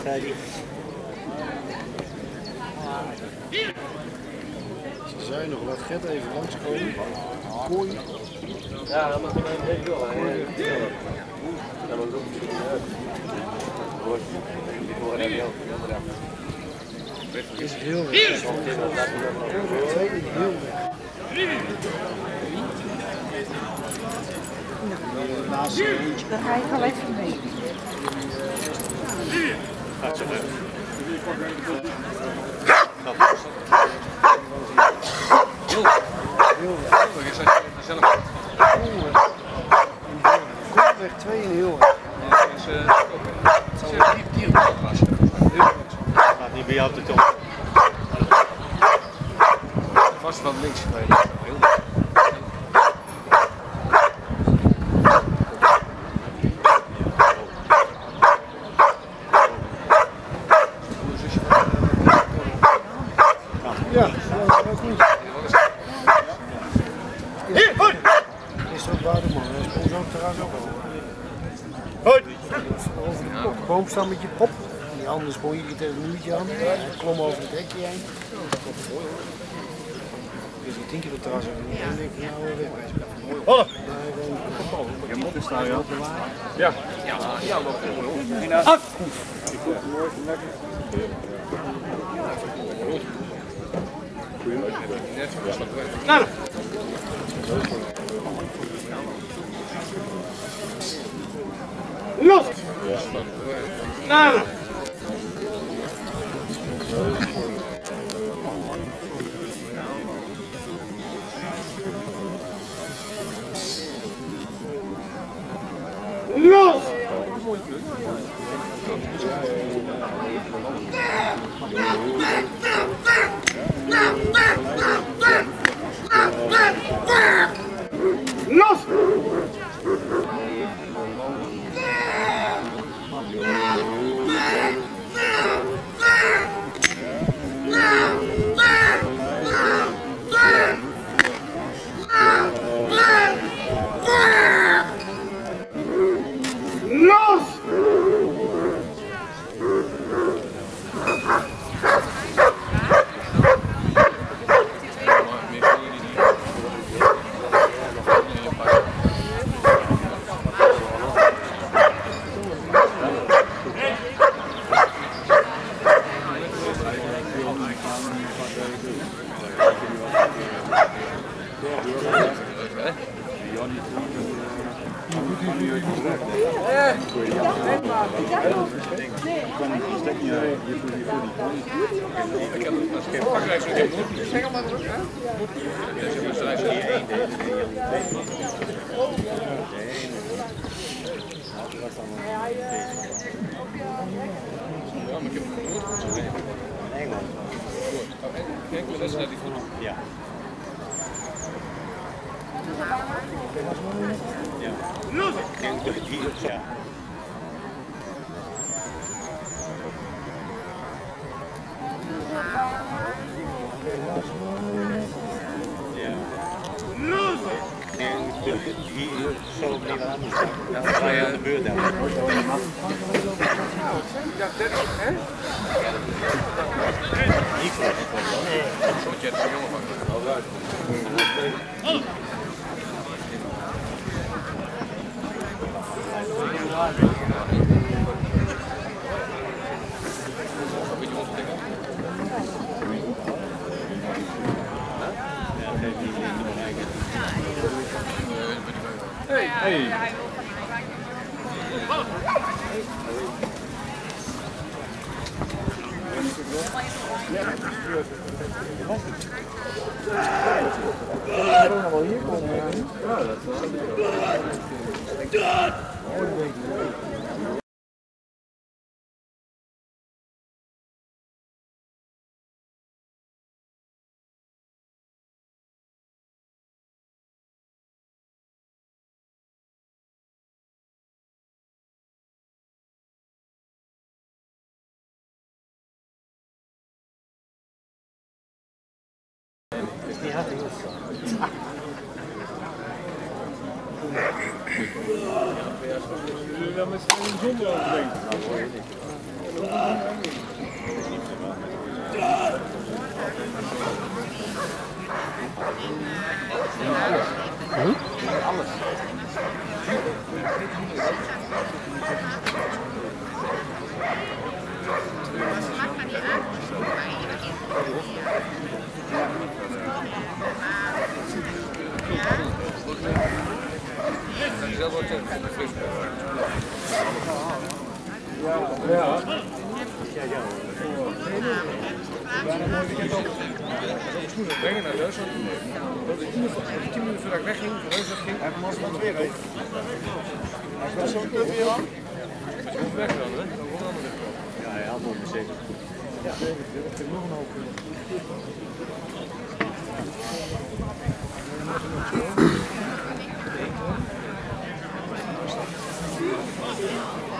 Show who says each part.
Speaker 1: Ze zei nog, laat Gert even langskomen. Kooi.
Speaker 2: Ja, dat mag ik een beetje wel. Dat was ook niet.
Speaker 1: Is heel weg. Twee heel weg. Laatste eentje.
Speaker 3: Dan ga ik al even mee.
Speaker 2: Gaat zo weg.
Speaker 1: Heel weg. Weg 2 en heel weg.
Speaker 2: Gaat niet bij jou te top.
Speaker 4: Vast van links gereden. Heel goed.
Speaker 1: Ja, dat is goed. Is dat waar de man? Hij sprong zo trouwens ook al. Over de boomstammetje, pop. Die andere sprong hier tegen het muurtje aan. Hij klom over het hekje heen. Dus ik 10 keer het terras over. En ik denk, nou, wegwijzen.
Speaker 4: Hallo!
Speaker 1: Je moet er staan, joh.
Speaker 4: Ja. Ja, nog.
Speaker 1: Af!
Speaker 4: Nou! Los! Nou! Los! Los!
Speaker 2: Ja. Ja. Hier zo niet aan de stad. Dan ga je aan de beurt dan.
Speaker 4: Ja, 30, hè?
Speaker 2: Niet voor.
Speaker 4: Nee. Zo'n jet van jongen van. Alright.
Speaker 1: Hey! Hey! Ja, dat wel hier komen. Ja, dat is wel.
Speaker 2: Die had ik ook.
Speaker 4: Jullie dan met z'n zonder overdenken?
Speaker 2: Alles.
Speaker 4: Brengen naar Reus. Dat is 10 minuten voordat ik wegging, Reus ging.
Speaker 1: Hij heeft hem weer heen. Hij is wel zo'n club weer aan.
Speaker 4: Met je hoeft weg dan, hè? Dan wordt het
Speaker 2: Ja, hij had nog zeker.
Speaker 1: Ja, dat is nog een hoop. Ja.